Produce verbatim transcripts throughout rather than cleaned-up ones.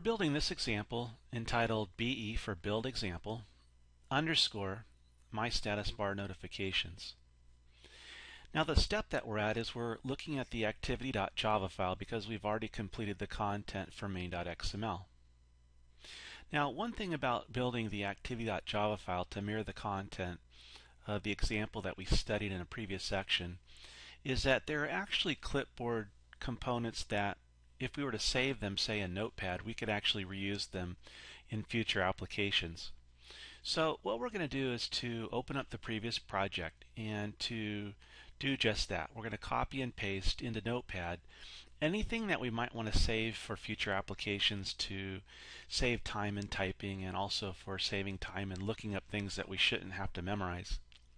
building this example entitled B E for Build Example underscore My Status Bar Notifications. Now the step that we're at is we're looking at the activity.java file because we've already completed the content for main.xml. Now one thing about building the activity.java file to mirror the content of the example that we studied in a previous section is that there are actually clipboard components that if we were to save them, say in Notepad, we could actually reuse them in future applications. So what we're going to do is to open up the previous project and to do just that. We're going to copy and paste into Notepad anything that we might want to save for future applications to save time in typing and also for saving time in looking up things that we shouldn't have to memorize.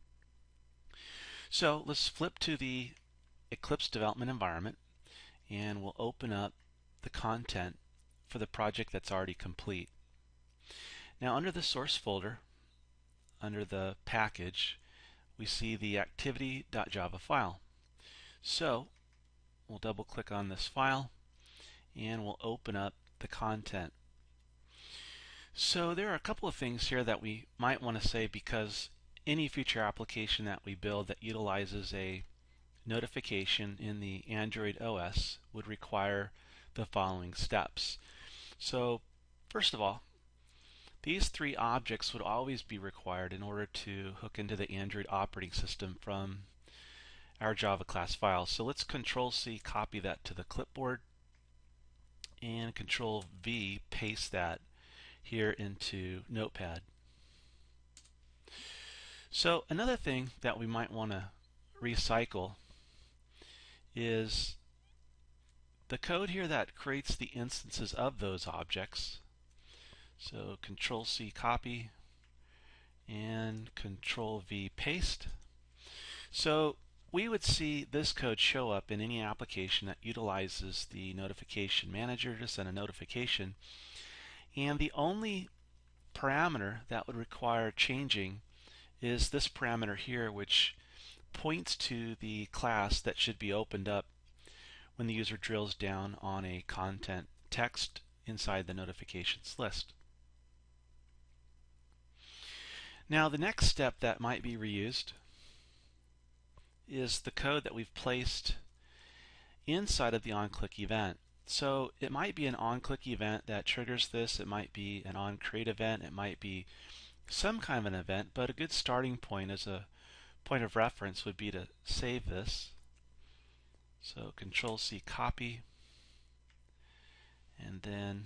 So let's flip to the Eclipse development environment and we'll open up the content for the project that's already complete. Now under the source folder, under the package, we see the activity.java file. So we'll double click on this file and we'll open up the content. So there are a couple of things here that we might want to say because any future application that we build that utilizes a notification in the Android O S would require the following steps. So first of all, these three objects would always be required in order to hook into the Android operating system from our Java class files. So let's Control C copy that to the clipboard and Control V paste that here into Notepad. So another thing that we might want to recycle is the code here that creates the instances of those objects. So Control C copy and Control V paste. So we would see this code show up in any application that utilizes the notification manager to send a notification, and the only parameter that would require changing is this parameter here, which points to the class that should be opened up when the user drills down on a content text inside the notifications list. Now the next step that might be reused is the code that we've placed inside of the onClick event. So it might be an onClick event that triggers this, it might be an onCreate event, it might be some kind of an event, but a good starting point as a point of reference would be to save this. So Control C copy and then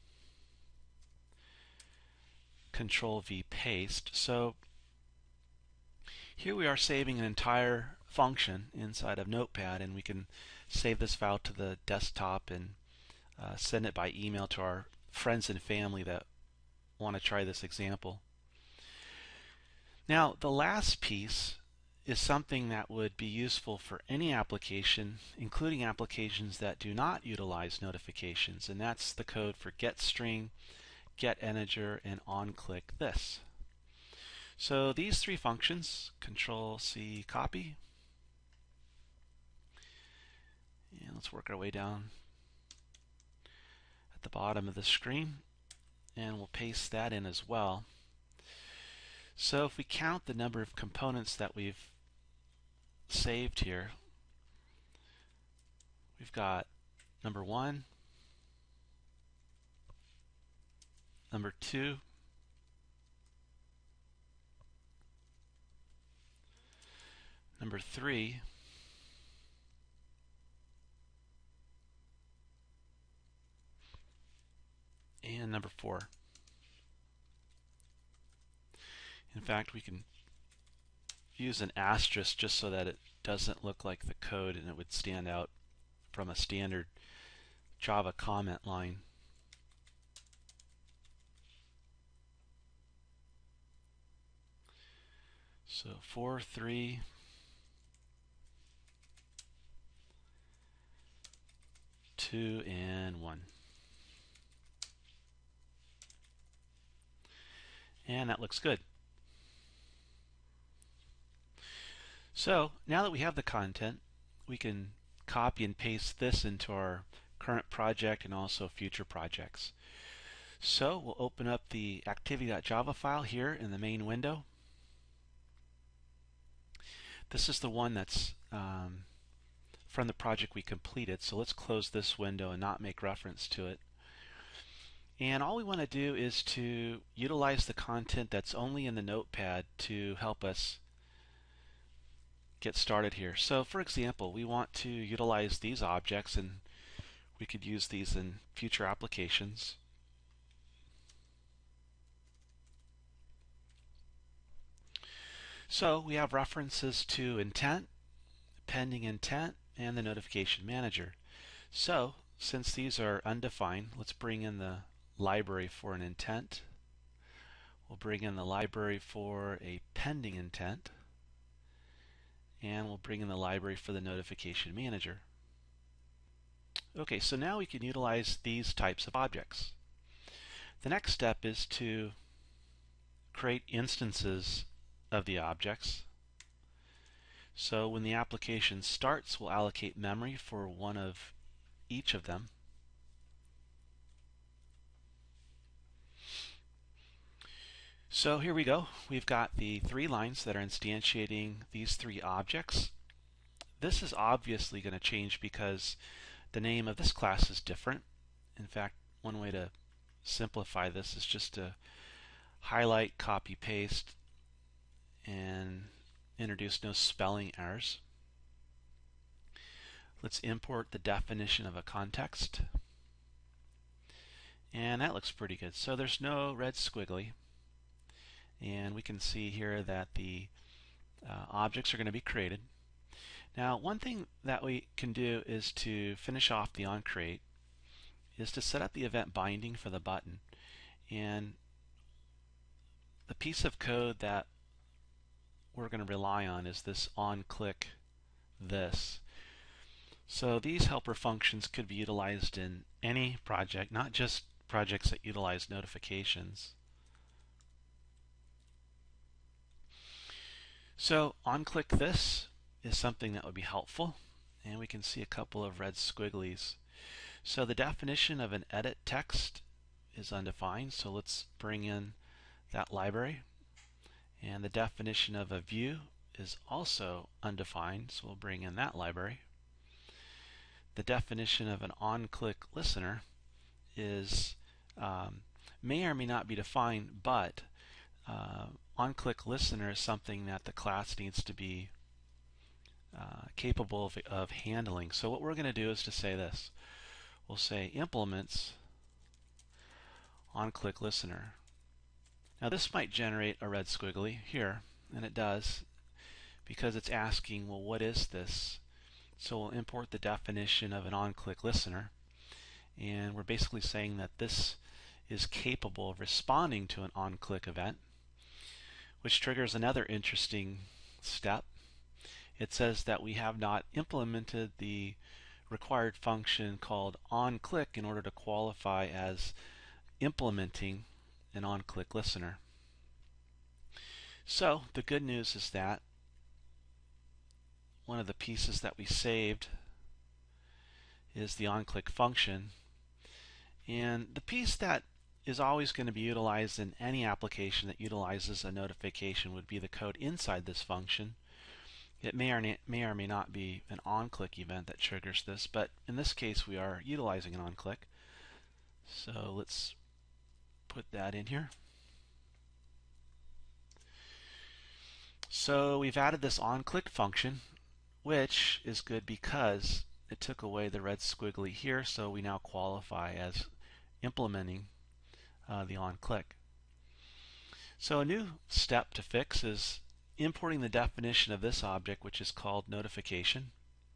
Control V paste. So here we are saving an entire function inside of Notepad, and we can save this file to the desktop and uh, send it by email to our friends and family that want to try this example. Now the last piece is something that would be useful for any application, including applications that do not utilize notifications, and that's the code for getString, getInteger, and onClick this. So these three functions, Control C copy, and let's work our way down at the bottom of the screen, and we'll paste that in as well. So if we count the number of components that we've saved here, we've got number one, number two, number three, and number four. In fact, we can use an asterisk just so that it doesn't look like the code and it would stand out from a standard Java comment line. So four, three, two, and one. And that looks good. So now that we have the content, we can copy and paste this into our current project and also future projects. So we'll open up the activity.java file here in the main window. This is the one that's um, from the project we completed, so let's close this window and not make reference to it. And all we want to do is to utilize the content that's only in the notepad to help us get started here. So for example, we want to utilize these objects, and we could use these in future applications. So we have references to intent, pending intent, and the notification manager. So since these are undefined, let's bring in the library for an intent. We'll bring in the library for a pending intent, and we'll bring in the library for the notification manager. Okay, so now we can utilize these types of objects. The next step is to create instances of the objects. So when the application starts, we'll allocate memory for one of each of them. So here we go. We've got the three lines that are instantiating these three objects. This is obviously going to change because the name of this class is different. In fact, one way to simplify this is just to highlight, copy, paste, and introduce no spelling errors. Let's import the definition of a context. And that looks pretty good. So there's no red squiggly. And we can see here that the uh, objects are going to be created. Now, one thing that we can do is to finish off the onCreate is to set up the event binding for the button. And the piece of code that we're going to rely on is this onClick this. So these helper functions could be utilized in any project, not just projects that utilize notifications. So onClick this is something that would be helpful, and we can see a couple of red squigglies. So the definition of an edit text is undefined, so let's bring in that library. And the definition of a view is also undefined, so we'll bring in that library. The definition of an onClick listener is um, may or may not be defined, but uh, onClick listener is something that the class needs to be uh, capable of, of handling. So what we're going to do is to say this. We'll say implements onClick listener. Now this might generate a red squiggly here, and it does, because it's asking, well, what is this? So we'll import the definition of an onClick listener, and we're basically saying that this is capable of responding to an onClick event, which triggers another interesting step. It says that we have not implemented the required function called onClick in order to qualify as implementing an onClick listener. So the good news is that one of the pieces that we saved is the onClick function, and the piece that is always going to be utilized in any application that utilizes a notification would be the code inside this function. It may or, may or may not be an onClick event that triggers this, but in this case we are utilizing an onClick. So let's put that in here. So we've added this onClick function, which is good because it took away the red squiggly here, so we now qualify as implementing uh, the onClick. So a new step to fix is importing the definition of this object, which is called notification.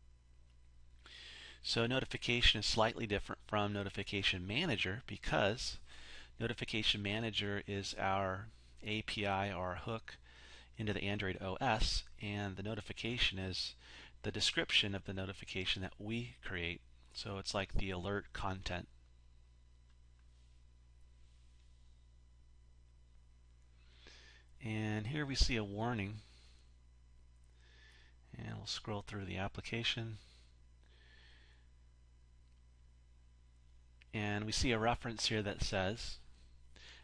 So notification is slightly different from notification manager because notification manager is our A P I or our hook into the Android O S, and the notification is the description of the notification that we create. So it's like the alert content. And here we see a warning, and we'll scroll through the application, and we see a reference here that says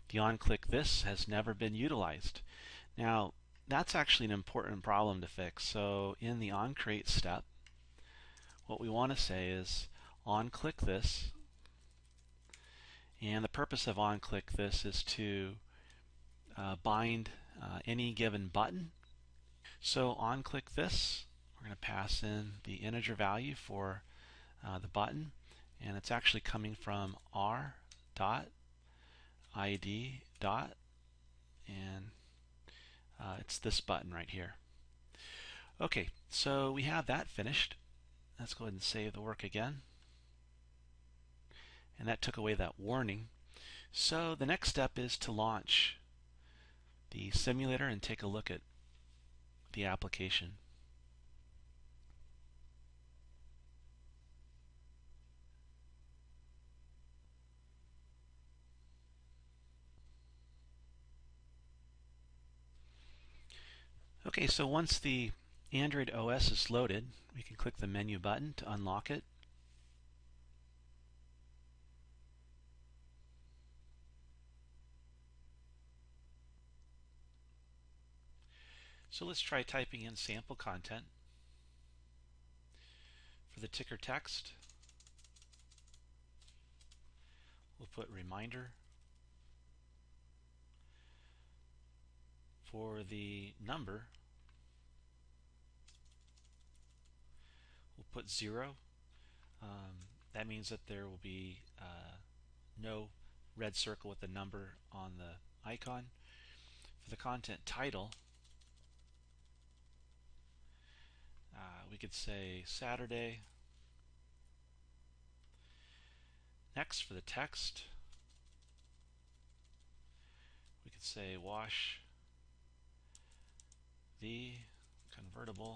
the onClick this has never been utilized. Now, that's actually an important problem to fix. So in the onCreate step, what we want to say is onClick this, and the purpose of onClick this is to uh, bind uh, any given button. So onClick this, we're going to pass in the integer value for uh, the button, and it's actually coming from r dot id dot, and uh, it's this button right here. Okay, so we have that finished. Let's go ahead and save the work again. And that took away that warning. So the next step is to launch the simulator and take a look at the application. Okay, so once the Android O S is loaded, we can click the menu button to unlock it. So let's try typing in sample content. For the ticker text, we'll put reminder. For the number, we'll put zero. Um, that means that there will be uh, no red circle with the number on the icon. For the content title, uh, we could say Saturday. Next, for the text, we could say wash the convertible,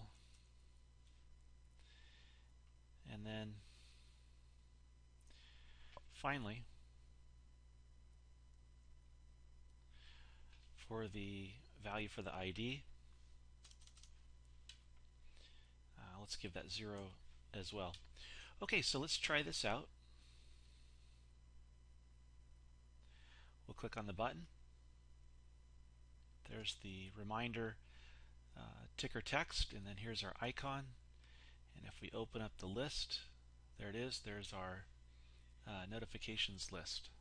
and then finally, for the value for the I D, uh, let's give that zero as well. Okay, so let's try this out. We'll click on the button. There's the reminder uh, ticker text, and then here's our icon. And if we open up the list, there it is. There's our uh, notifications list.